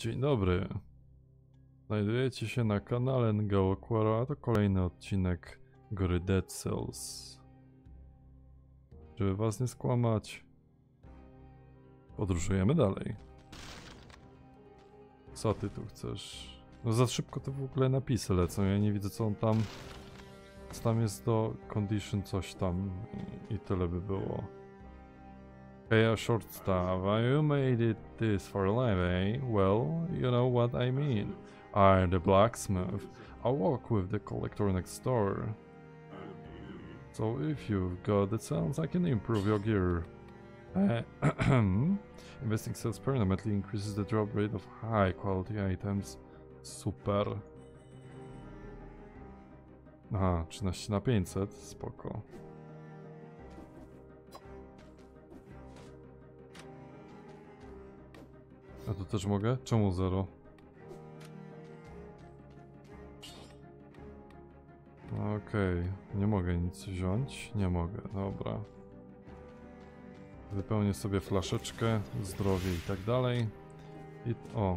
Dzień dobry. Znajdujecie się na kanale Ngao Quora, a to kolejny odcinek gry Dead Cells. Żeby was nie skłamać, podróżujemy dalej. Co ty tu chcesz? No za szybko to w ogóle napisy lecą, ja nie widzę co on tam... Co tam jest do condition coś tam i tyle by było. Okay, a short staff. You made it this far alive, eh? Well, you know what I mean. I'm the blacksmith. I'll walk with the collector next door. So if you've got the sounds, I can improve your gear. Investing sales permanently increases the drop rate of high quality items. Super. Aha, 13 na 500, spoko. A tu też mogę? Czemu 0? Okej, nie mogę nic wziąć. Nie mogę, dobra. Wypełnię sobie flaszeczkę, zdrowie i tak dalej. I o.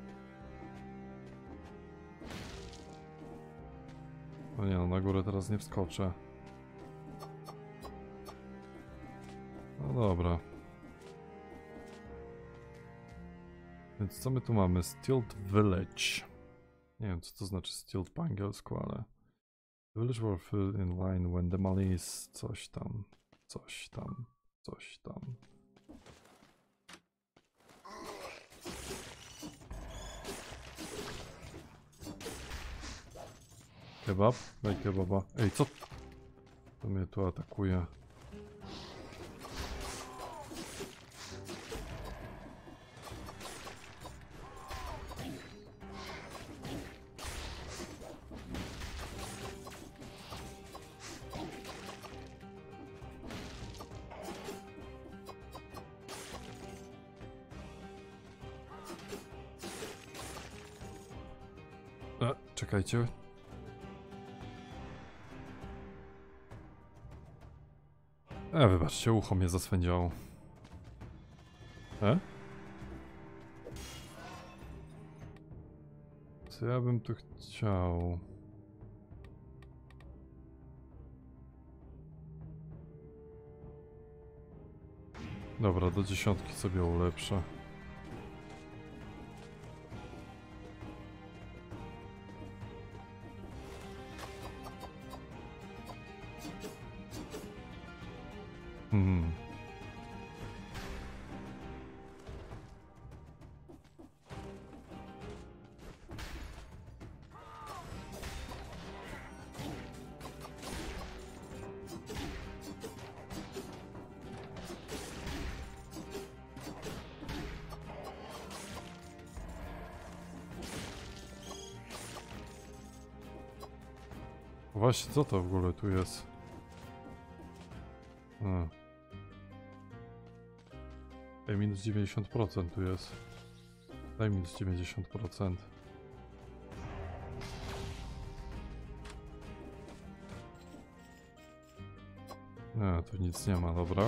No nie no, na górę teraz nie wskoczę. No dobra. Więc co my tu mamy? Stilt Village. Nie wiem co to znaczy Stilt po angielsku, ale... The village were filled in line when the Malis... coś tam... coś tam... coś tam... Kebab? Daj kebaba. Ej, co? To mnie tu atakuje. Czekajcie. Wybaczcie, ucho mnie zaswędziało. Co ja bym tu chciał? Dobra, do 10 sobie ulepszę. Właśnie, co to w ogóle tu jest? Ej, minus 90% tu jest. Daj minus 90%. Nie, tu nic nie ma, dobra.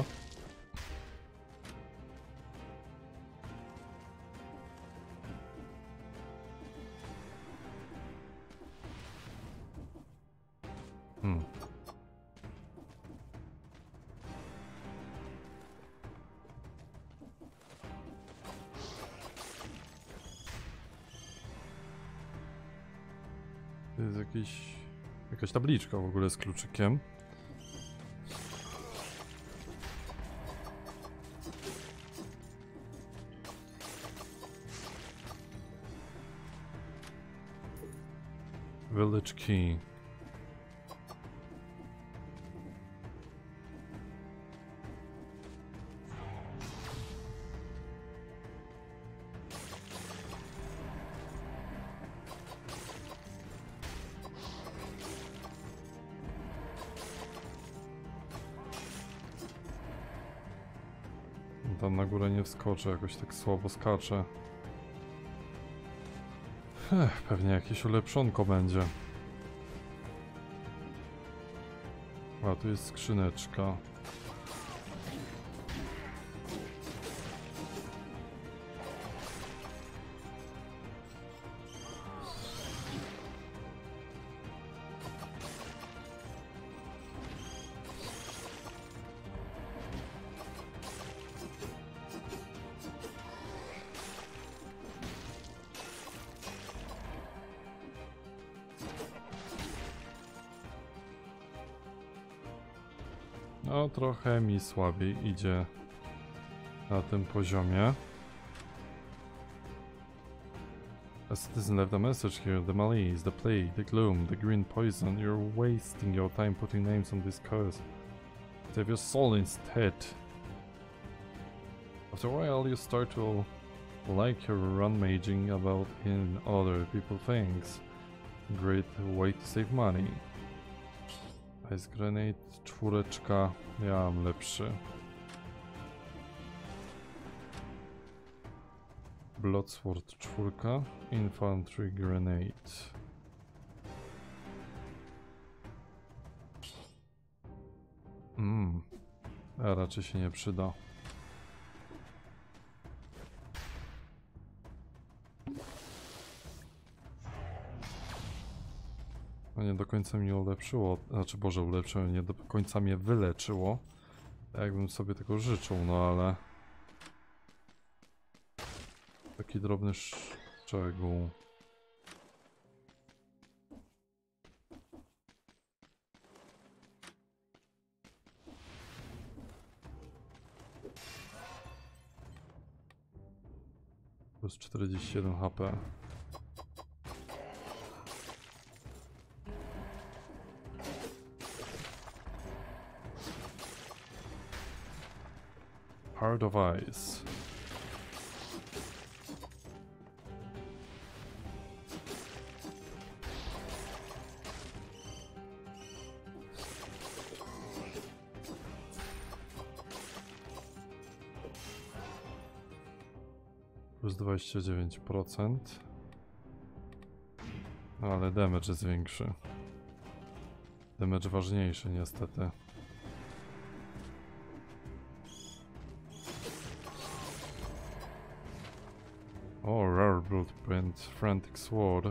To jest jakaś tabliczka w ogóle z kluczykiem. Village Key. Tam na górę nie wskoczę, jakoś tak słabo skaczę. Pewnie jakieś ulepszonko będzie. A tu jest skrzyneczka. No, trochę mi słabiej idzie na tym poziomie. A citizen left a message here. The malaise, the plague, the gloom, the green poison. You're wasting your time putting names on this curse. Save your soul instead. After a while you start to like your run maging about in other people things. Great way to save money. Ice Grenade 4. Ja mam lepszy. Bloodsword 4. Infantry Grenade. A raczej się nie przyda. No nie do końca mnie ulepszyło, znaczy Boże ulepszyło, nie do końca mnie wyleczyło. Tak jakbym sobie tego życzył, no ale... Taki drobny szczegół. Plus 47 HP. Heart of Ice. Plus 29%. Ale damage jest większy. Damage ważniejszy niestety. Oh, rare blueprint, frantic sword.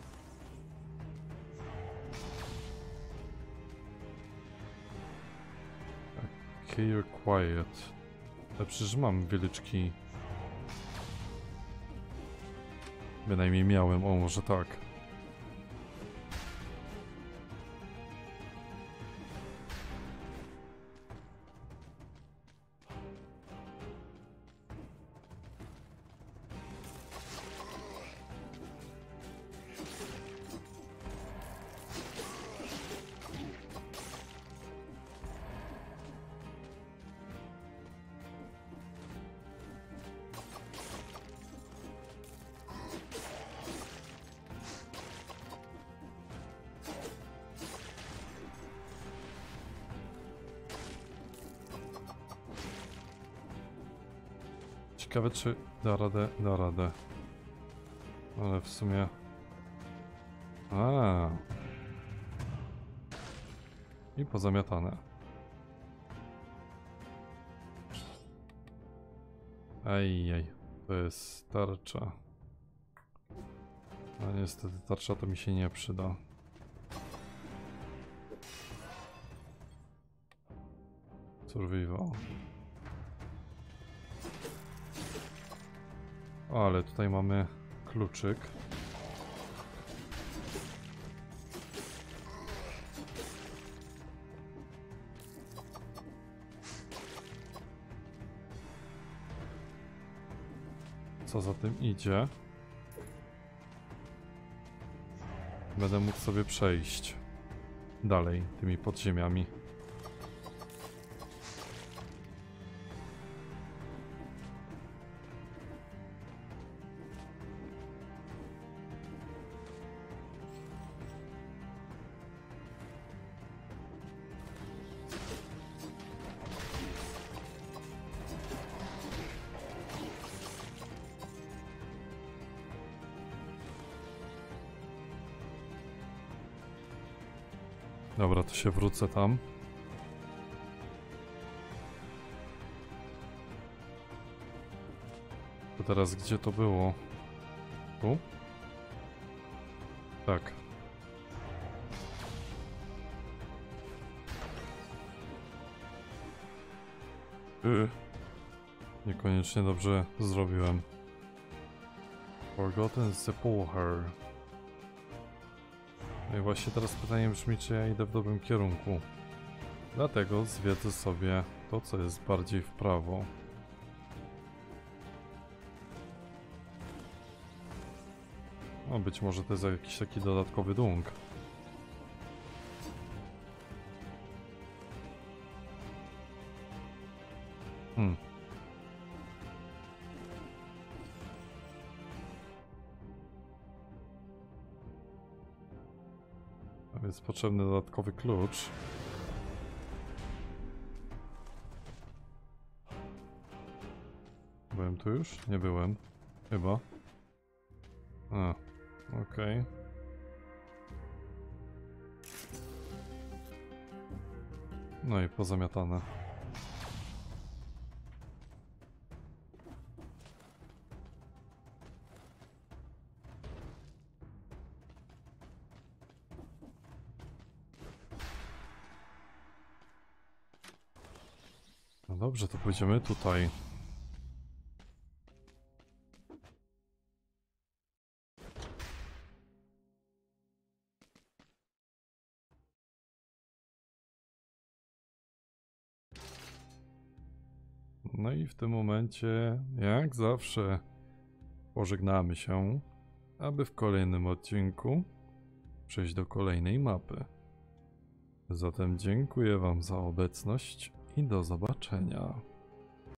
Keep quiet. Ale przecież mam wielyczki. Bynajmniej miałem, o może tak. Ciekawe czy da radę, da radę. Ale w sumie... I pozamiatane. Ajjaj, to jest tarcza. A niestety tarcza to mi się nie przyda. Survival. O, ale tutaj mamy kluczyk. Co za tym idzie? Będę mógł sobie przejść dalej tymi podziemiami. Dobra, to się wrócę tam. To teraz gdzie to było? Tu? Tak. Niekoniecznie dobrze zrobiłem. Forgotten Sepulcher. No i właśnie teraz pytanie brzmi, czy ja idę w dobrym kierunku. Dlatego zwiedzę sobie to, co jest bardziej w prawo. No, być może to jest jakiś taki dodatkowy dług. A więc potrzebny dodatkowy klucz. Byłem tu już? Nie byłem. Chyba. A, okej. No i pozamiatane. No dobrze, to pójdziemy tutaj. No i w tym momencie, jak zawsze, pożegnamy się, aby w kolejnym odcinku przejść do kolejnej mapy. Zatem dziękuję Wam za obecność i do zobaczenia.